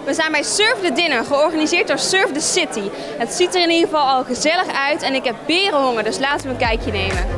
We zijn bij Surf the Dinner, georganiseerd door Surf the City. Het ziet er in ieder geval al gezellig uit en ik heb berenhonger, dus laten we een kijkje nemen.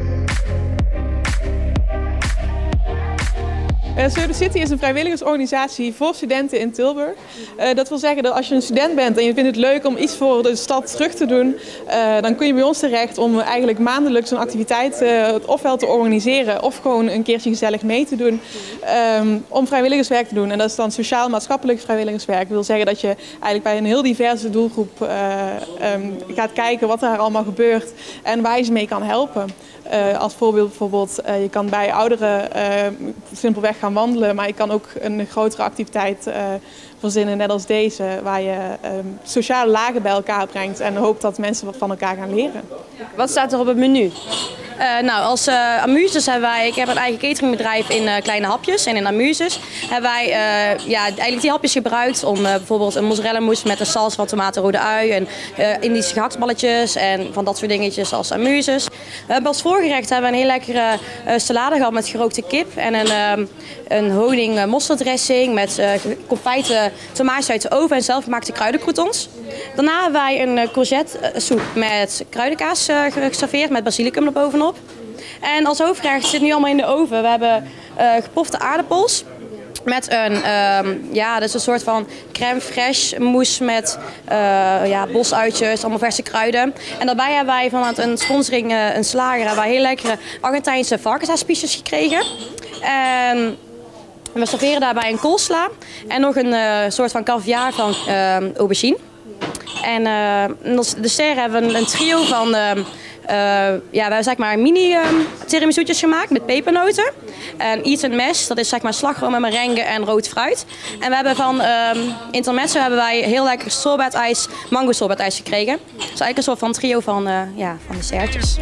Surf the City is een vrijwilligersorganisatie voor studenten in Tilburg. Dat wil zeggen dat als je een student bent en je vindt het leuk om iets voor de stad terug te doen, dan kun je bij ons terecht om eigenlijk maandelijks een activiteit ofwel te organiseren of gewoon een keertje gezellig mee te doen om vrijwilligerswerk te doen. En dat is dan sociaal-maatschappelijk vrijwilligerswerk. Dat wil zeggen dat je eigenlijk bij een heel diverse doelgroep gaat kijken wat er allemaal gebeurt en waar je ze mee kan helpen. Als voorbeeld bijvoorbeeld, je kan bij ouderen simpelweg gaan wandelen, maar je kan ook een grotere activiteit verzinnen, net als deze, waar je sociale lagen bij elkaar brengt en hoopt dat mensen wat van elkaar gaan leren. Wat staat er op het menu? Als Amuses hebben wij, ik heb een eigen cateringbedrijf in Kleine Hapjes en in Amuses hebben wij eigenlijk die hapjes gebruikt om bijvoorbeeld een mozzarella mousse met een saus van tomaten, rode ui en Indische gehaktballetjes en van dat soort dingetjes als Amuses. Als voorgerecht hebben we een heel lekkere salade gehad met gerookte kip en een honing mosterdressing met confijte tomaatjes uit de oven en zelfgemaakte kruidencroutons. Daarna hebben wij een courgette soep met kruidenkaas geserveerd met basilicum erbovenop. En als hoofdgerecht zit nu allemaal in de oven. We hebben gepofte aardappels met een soort van crème fraîche mousse met bosuitjes, allemaal verse kruiden. En daarbij hebben wij vanuit een sponsoring, een slager, hebben wij heel lekkere Argentijnse varkensaspiesjes gekregen. En we serveren daarbij een koolsla en nog een soort van caviar van aubergine. En als dessert hebben we een trio van we hebben zeg maar mini tiramisoetjes gemaakt met pepernoten. En Eat & Mash, dat is zeg maar slagroom met merengue en rood fruit. En we hebben van intermezzo hebben wij heel lekker sorbetijs, mango sorbetijs gekregen. Dus eigenlijk een soort van trio van dessertjes.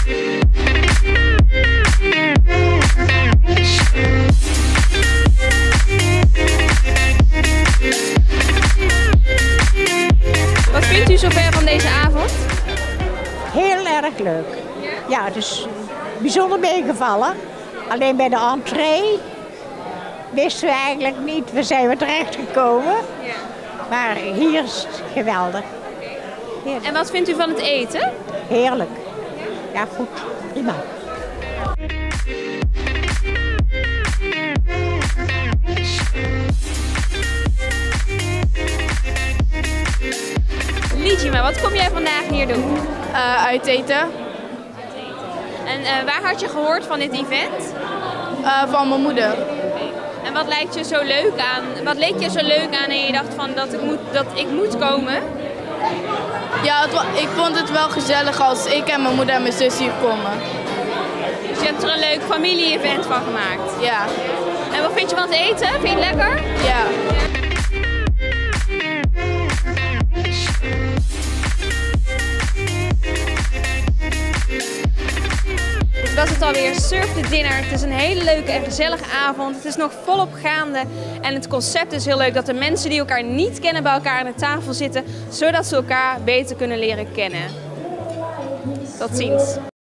Wat vindt u zover van deze avond? Heel erg leuk. Ja, het is bijzonder meegevallen. Alleen bij de entree wisten we eigenlijk niet, waar zijn we terechtgekomen. Ja. Maar hier is het geweldig. Heerlijk. En wat vindt u van het eten? Heerlijk. Ja, goed. Prima. Liedje, wat kom jij vandaag hier doen? Uit eten. En waar had je gehoord van dit event? Van mijn moeder. En wat leek je zo leuk aan en je dacht van dat ik moet komen? Ja, ik vond het wel gezellig als ik en mijn moeder en mijn zus hier komen. Dus je hebt er een leuk familie-event van gemaakt? Ja. En wat vind je van het eten? Vind je het lekker? Ja. Dat is het alweer, Surf the Dinner. Het is een hele leuke en gezellige avond. Het is nog volop gaande en het concept is heel leuk dat de mensen die elkaar niet kennen bij elkaar aan de tafel zitten, zodat ze elkaar beter kunnen leren kennen. Tot ziens.